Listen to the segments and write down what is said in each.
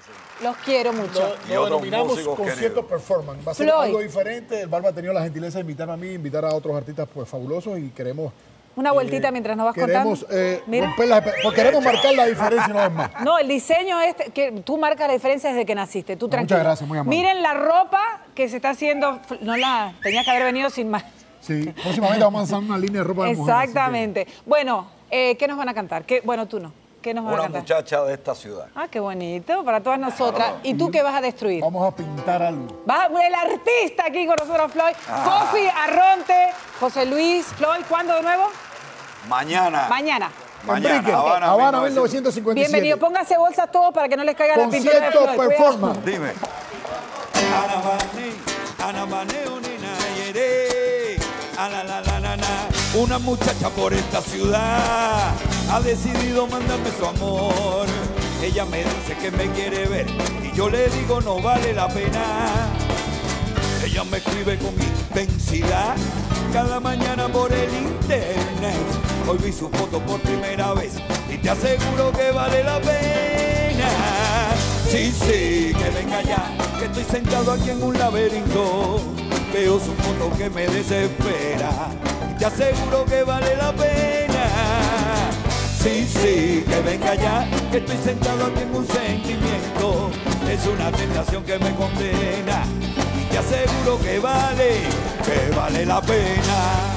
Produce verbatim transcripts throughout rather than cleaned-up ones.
Los quiero mucho. Lo, lo denominamos concierto performance. Va a ser Floyd. algo diferente. El Barba ha tenido la gentileza de invitarme a mí, invitar a otros artistas pues fabulosos y queremos... Una vueltita eh, mientras nos vas queremos, contando. Eh, romper las, porque queremos marcar la diferencia una vez más. No, el diseño este, que tú marcas la diferencia desde que naciste. Tú tranquilo. Muchas gracias, muy amable. Miren la ropa que se está haciendo. No la tenías que haber venido sin más. Sí, próximamente vamos a lanzar una línea de ropa de mujer. Exactamente. Que... Bueno, eh, ¿qué nos van a cantar? ¿Qué? Bueno, tú no. ¿Qué nos van una a cantar? Muchacha de esta ciudad. Ah, qué bonito, para todas nosotras. Claro. ¿Y tú qué vas a destruir? Vamos a pintar algo. Va el artista aquí con nosotros, Floyd. Ah. Kofi Arronte, José Luis, Floyd, ¿cuándo de nuevo? Mañana. Mañana. Mañana, Enrique, Habana, Habana mil novecientos cincuenta y siete. Bienvenido, póngase bolsas todos para que no les caiga la pintura de Floyd. Concierto performance. Dime. Una muchacha por esta ciudad ha decidido mandarme su amor. Ella me dice que me quiere ver y yo le digo no vale la pena. Ella me escribe con intensidad cada mañana por el internet. Hoy vi su foto por primera vez y te aseguro que vale la pena. Sí, sí, que venga ya, que estoy sentado aquí en un laberinto. Veo su foto que me desespera y te aseguro que vale la pena. Sí, sí, que venga ya, que estoy sentado aquí en un sentimiento. Es una tentación que me condena y te aseguro que vale, que vale la pena.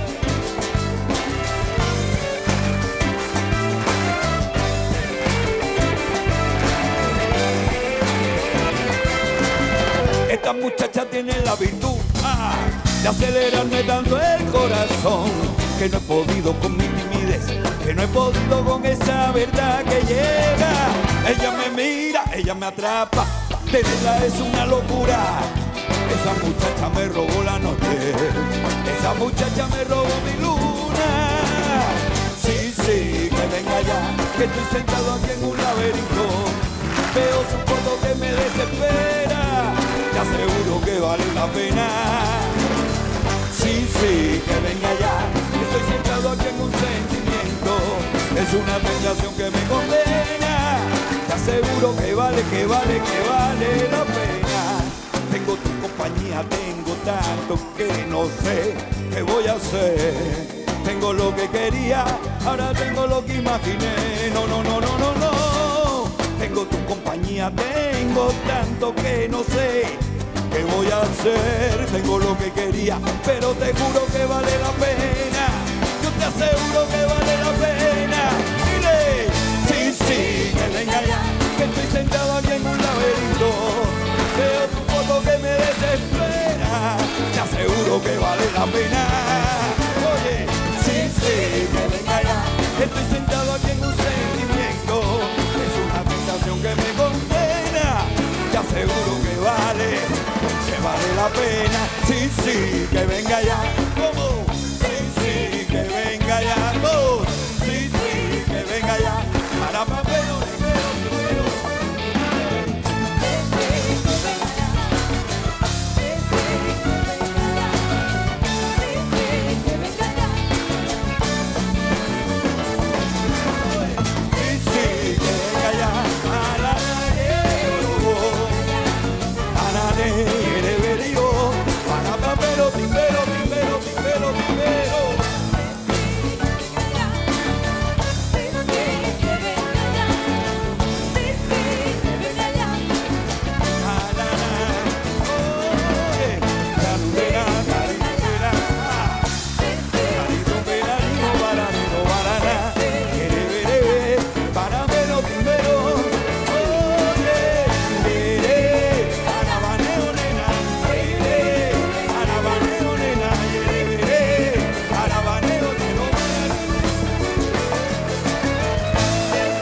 Esta muchacha tiene la virtud ah, de acelerarme tanto el corazón, que no he podido con mi timidez, que no he podido con esa verdad que llega. Ella me mira, ella me atrapa, tenerla es una locura. Esa muchacha me robó la noche, esa muchacha me robó mi luna. Sí, sí, que venga ya, que estoy sentado aquí en un laberinto. Veo su foto que me desespera, te aseguro que vale la pena. Sí, sí, que venga ya, estoy sentado aquí en un sentimiento. Es una tentación que me condena, te aseguro que vale, que vale, que vale la pena. Tengo tu compañía, tengo tanto que no sé qué voy a hacer. Tengo lo que quería, ahora tengo lo que imaginé. No, no, no, no, no, no. Tengo tu compañía, tengo tanto que no sé qué voy a hacer. Tengo lo que quería, pero te juro que vale la pena. Yo te aseguro que vale la pena. Dile, sí, sí, que venga ya, que estoy sentado aquí en un laberinto. Veo tu foto que me desespera, te aseguro que vale la pena. Oye, sí, sí, que venga ya, que estoy sentado aquí en un sentimiento. Que me condena, te aseguro que vale, que vale la pena. Sí, sí, que venga ya, como